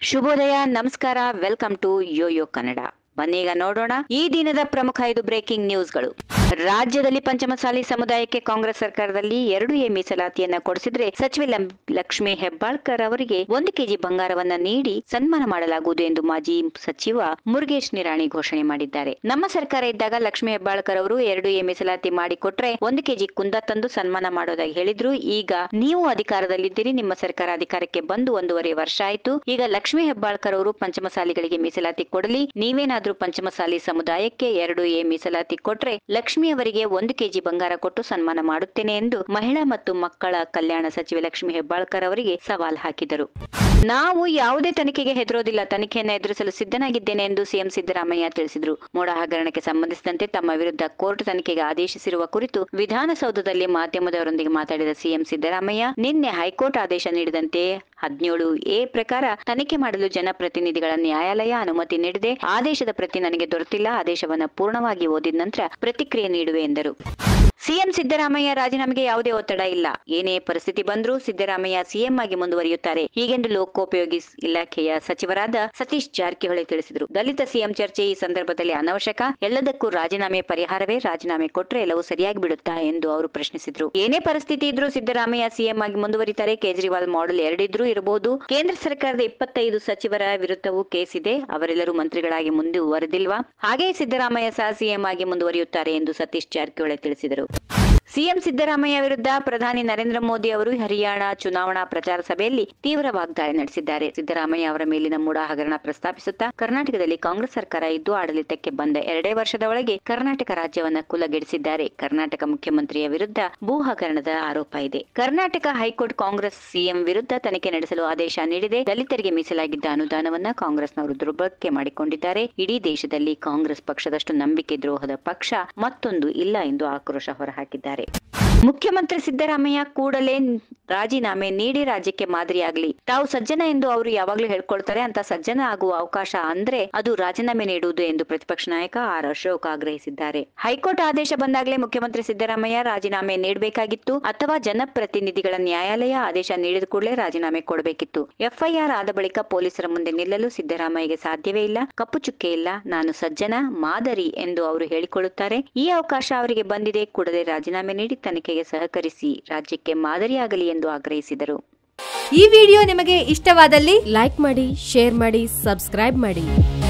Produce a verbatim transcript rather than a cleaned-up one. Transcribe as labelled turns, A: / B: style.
A: ಶುಭೋದಯ, ನಮಸ್ಕಾರ, welcome to YoYo Kannada. ಬನ್ನೀಗ ನೋಡೋಣ ಈ ದಿನದ ಪ್ರಮುಖ ಐದು ಬ್ರೇಕಿಂಗ್ ನ್ಯೂಸ್ಗಳು. ರಾಜ್ಯದಲ್ಲಿ ಪಂಚಮಸಾಲಿ ಸಮುದಾಯಕ್ಕೆ ಕಾಂಗ್ರೆಸ್ ಸರ್ಕಾರದಲ್ಲಿ ಎರಡು ಎ ಮೀಸಲಾತಿಯನ್ನ ಕೊಡಿಸಿದ್ರೆ ಸಚಿವೆ ಲಕ್ಷ್ಮೀ ಹೆಬ್ಬಾಳ್ಕರ್ ಅವರಿಗೆ ಒಂದು ಕೆಜಿ ಬಂಗಾರವನ್ನ ನೀಡಿ ಸನ್ಮಾನ ಮಾಡಲಾಗುವುದು ಎಂದು ಮಾಜಿ ಸಚಿವ ಮುರುಗೇಶ್ ನಿರಾಣಿ ಘೋಷಣೆ ಮಾಡಿದ್ದಾರೆ. ನಮ್ಮ ಸರ್ಕಾರ ಇದ್ದಾಗ ಲಕ್ಷ್ಮೀ ಹೆಬ್ಬಾಳ್ಕರ್ ಅವರು ಎರಡು ಎ ಮೀಸಲಾತಿ ಮಾಡಿಕೊಟ್ರೆ ಒಂದು ಕೆಜಿ ಕುಂದ ತಂದು ಸನ್ಮಾನ ಮಾಡೋದಾಗಿ ಹೇಳಿದ್ರು. ಈಗ ನೀವು ಅಧಿಕಾರದಲ್ಲಿದ್ದೀರಿ, ನಿಮ್ಮ ಸರ್ಕಾರ ಅಧಿಕಾರಕ್ಕೆ ಬಂದು ಒಂದೂವರೆ ವರ್ಷ ಆಯ್ತು. ಈಗ ಲಕ್ಷ್ಮೀ ಹೆಬ್ಬಾಳ್ಕರ್ ಅವರು ಪಂಚಮಸಾಲಿಗಳಿಗೆ ಮೀಸಲಾತಿ ಕೊಡಲಿ, ನೀವೇನಾದ್ರೂ ಪಂಚಮಸಾಲಿ ಸಮುದಾಯಕ್ಕೆ ಎರಡು ಎ ಮೀಸಲಾತಿ ಕೊಟ್ರೆ ಲಕ್ಷ್ಮೀ ಅವರಿಗೆ ಒಂದು ಕೆಜಿ ಬಂಗಾರ ಕೊಟ್ಟು ಸನ್ಮಾನ ಮಾಡುತ್ತೇನೆ ಎಂದು ಮಹಿಳಾ ಮತ್ತು ಮಕ್ಕಳ ಕಲ್ಯಾಣ ಸಚಿವೆ ಲಕ್ಷ್ಮೀ ಹೆಬ್ಬಾಳ್ಕರ್ ಅವರಿಗೆ ಸವಾಲ್ ಹಾಕಿದರು. ನಾವು ಯಾವುದೇ ತನಿಖೆಗೆ ಹೆದರೋದಿಲ್ಲ, ತನಿಖೆಯನ್ನು ಎದುರಿಸಲು ಸಿದ್ಧನಾಗಿದ್ದೇನೆ ಎಂದು ಸಿಎಂ ಸಿದ್ದರಾಮಯ್ಯ ತಿಳಿಸಿದರು. ಮೋಡ ಹಗರಣಕ್ಕೆ ಸಂಬಂಧಿಸಿದಂತೆ ತಮ್ಮ ವಿರುದ್ಧ ಕೋರ್ಟ್ ತನಿಖೆಗೆ ಆದೇಶಿಸಿರುವ ಕುರಿತು ವಿಧಾನಸೌಧದಲ್ಲಿ ಮಾಧ್ಯಮದವರೊಂದಿಗೆ ಮಾತಾಡಿದ ಸಿಎಂ ಸಿದ್ದರಾಮಯ್ಯ, ನಿನ್ನೆ ಹೈಕೋರ್ಟ್ ಆದೇಶ ನೀಡಿದಂತೆ ಹದಿನೇಳು ಎ ಪ್ರಕಾರ ತನಿಖೆ ಮಾಡಲು ಜನಪ್ರತಿನಿಧಿಗಳ ನ್ಯಾಯಾಲಯ ಅನುಮತಿ ನೀಡಿದೆ. ಆದೇಶದ ಪ್ರತಿ ನನಗೆ ದೊರೆತಿಲ್ಲ. ಆದೇಶವನ್ನು ಪೂರ್ಣವಾಗಿ ಓದಿದ ನಂತರ ಪ್ರತಿಕ್ರಿಯೆ ನೀಡುವೆ ಎಂದರು. ಸಿಎಂ ಸಿದ್ದರಾಮಯ್ಯ ರಾಜೀನಾಮೆಗೆ ಯಾವುದೇ ಒತ್ತಡ ಇಲ್ಲ. ಏನೇ ಪರಿಸ್ಥಿತಿ ಬಂದರೂ ಸಿದ್ದರಾಮಯ್ಯ ಸಿಎಂ ಆಗಿ ಮುಂದುವರಿಯುತ್ತಾರೆ, ಹೀಗೆಂದು ಲೋಕೋಪಯೋಗಿ ಇಲಾಖೆಯ ಸಚಿವರಾದ ಸತೀಶ್ ಜಾರಕಿಹೊಳಿ ತಿಳಿಸಿದರು. ದಲಿತ ಸಿಎಂ ಚರ್ಚೆ ಈ ಸಂದರ್ಭದಲ್ಲಿ ಅನವಶ್ಯಕ. ಎಲ್ಲದಕ್ಕೂ ರಾಜೀನಾಮೆ ಪರಿಹಾರವೇ. ರಾಜೀನಾಮೆ ಕೊಟ್ಟರೆ ಎಲ್ಲವೂ ಸರಿಯಾಗಿ ಬಿಡುತ್ತಾ ಎಂದು ಅವರು ಪ್ರಶ್ನಿಸಿದರು. ಏನೇ ಪರಿಸ್ಥಿತಿ ಇದ್ರೂ ಸಿದ್ದರಾಮಯ್ಯ ಸಿಎಂ ಆಗಿ ಮುಂದುವರಿತಾರೆ. ಕೇಜ್ರಿವಾಲ್ ಮಾಡೆಲ್ ಎರಡಿದ್ರೂ ಇರಬಹುದು. ಕೇಂದ್ರ ಸರ್ಕಾರದ ಇಪ್ಪತ್ತೈದು ಸಚಿವರ ವಿರುದ್ಧವೂ ಕೇಸ್ ಇದೆ. ಅವರೆಲ್ಲರೂ ಮಂತ್ರಿಗಳಾಗಿ ಮುಂದುವರೆದಿಲ್ವಾ? ಹಾಗೆಯೇ ಸಿದ್ದರಾಮಯ್ಯ ಸಹ ಸಿಎಂ ಆಗಿ ಮುಂದುವರಿಯುತ್ತಾರೆ ಎಂದು ಸತೀಶ್ ಜಾರಕಿಹೊಳಿ ತಿಳಿಸಿದರು. ಸಿಎಂ ಸಿದ್ದರಾಮಯ್ಯ ವಿರುದ್ಧ ಪ್ರಧಾನಿ ನರೇಂದ್ರ ಮೋದಿ ಅವರು ಹರಿಯಾಣ ಚುನಾವಣಾ ಪ್ರಚಾರ ಸಭೆಯಲ್ಲಿ ತೀವ್ರ ವಾಗ್ದಾಳಿ ನಡೆಸಿದ್ದಾರೆ. ಸಿದ್ದರಾಮಯ್ಯ ಅವರ ಮೇಲಿನ ಮೂಡ ಹಗರಣ ಪ್ರಸ್ತಾಪಿಸುತ್ತಾ, ಕರ್ನಾಟಕದಲ್ಲಿ ಕಾಂಗ್ರೆಸ್ ಸರ್ಕಾರ ಇದ್ದು ಆಡಳಿತಕ್ಕೆ ಬಂದ ಎರಡೇ ವರ್ಷದ ಒಳಗೆ ಕರ್ನಾಟಕ ರಾಜ್ಯವನ್ನ ಕುಲಗೆಡಿಸಿದ್ದಾರೆ. ಕರ್ನಾಟಕ ಮುಖ್ಯಮಂತ್ರಿಯ ವಿರುದ್ಧ ಭೂ ಹಗರಣದ ಆರೋಪ ಇದೆ. ಕರ್ನಾಟಕ ಹೈಕೋರ್ಟ್ ಕಾಂಗ್ರೆಸ್ ಸಿಎಂ ವಿರುದ್ಧ ತನಿಖೆ ನಡೆಸಲು ಆದೇಶ ನೀಡಿದೆ. ದಲಿತರಿಗೆ ಮೀಸಲಾಗಿದ್ದ ಅನುದಾನವನ್ನ ಕಾಂಗ್ರೆಸ್ನವರು ದುರ್ಬಳಕೆ ಮಾಡಿಕೊಂಡಿದ್ದಾರೆ. ಇಡೀ ದೇಶದಲ್ಲಿ ಕಾಂಗ್ರೆಸ್ ಪಕ್ಷದಷ್ಟು ನಂಬಿಕೆ ದ್ರೋಹದ ಪಕ್ಷ ಮತ್ತೊಂದು ಇಲ್ಲ ಎಂದು ಆಕ್ರೋಶ ಹೊರಹಾಕಿದ್ದಾರೆ. ಮುಖ್ಯಮಂತ್ರಿ ಸಿದ್ದರಾಮಯ್ಯ ಕೂಡಲೇ ರಾಜೀನಾಮೆ ನೀಡಿ ರಾಜ್ಯಕ್ಕೆ ಮಾದರಿಯಾಗಲಿ. ತಾವು ಸಜ್ಜನ ಎಂದು ಅವರು ಯಾವಾಗ್ಲೂ ಹೇಳ್ಕೊಳ್ತಾರೆ. ಅಂತ ಸಜ್ಜನ ಆಗುವ ಅವಕಾಶ ಅಂದ್ರೆ ಅದು ರಾಜೀನಾಮೆ ನೀಡುವುದು ಎಂದು ಪ್ರತಿಪಕ್ಷ ನಾಯಕ ಆರ್ ಅಶೋಕ್ ಆಗ್ರಹಿಸಿದ್ದಾರೆ. ಹೈಕೋರ್ಟ್ ಆದೇಶ ಬಂದಾಗಲೇ ಮುಖ್ಯಮಂತ್ರಿ ಸಿದ್ದರಾಮಯ್ಯ ರಾಜೀನಾಮೆ ನೀಡಬೇಕಾಗಿತ್ತು, ಅಥವಾ ಜನಪ್ರತಿನಿಧಿಗಳ ನ್ಯಾಯಾಲಯ ಆದೇಶ ನೀಡಿದ ಕೂಡಲೇ ರಾಜೀನಾಮೆ ಕೊಡಬೇಕಿತ್ತು. ಎಫ್ಐಆರ್ ಆದ ಬಳಿಕ ಪೊಲೀಸರ ಮುಂದೆ ನಿಲ್ಲಲು ಸಿದ್ದರಾಮಯ್ಯಗೆ ಸಾಧ್ಯವೇ ಇಲ್ಲ. ಕಪ್ಪು ಚುಕ್ಕೆ ಇಲ್ಲ, ನಾನು ಸಜ್ಜನ ಮಾದರಿ ಎಂದು ಅವರು ಹೇಳಿಕೊಳ್ಳುತ್ತಾರೆ. ಈ ಅವಕಾಶ ಅವರಿಗೆ ಬಂದಿದೆ. ಕೂಡಲೇ ರಾಜೀನಾಮೆ ನೀಡಿ ತನಿಖೆಗೆ ಸಹಕರಿಸಿ ರಾಜ್ಯಕ್ಕೆ ಮಾದರಿಯಾಗಲಿ ಎಂದು ಆಗ್ರಹಿಸಿದರು.
B: ಈ ವಿಡಿಯೋ ನಿಮಗೆ ಇಷ್ಟವಾದಲ್ಲಿ ಲೈಕ್ ಮಾಡಿ, ಶೇರ್ ಮಾಡಿ, ಸಬ್ಸ್ಕ್ರೈಬ್ ಮಾಡಿ.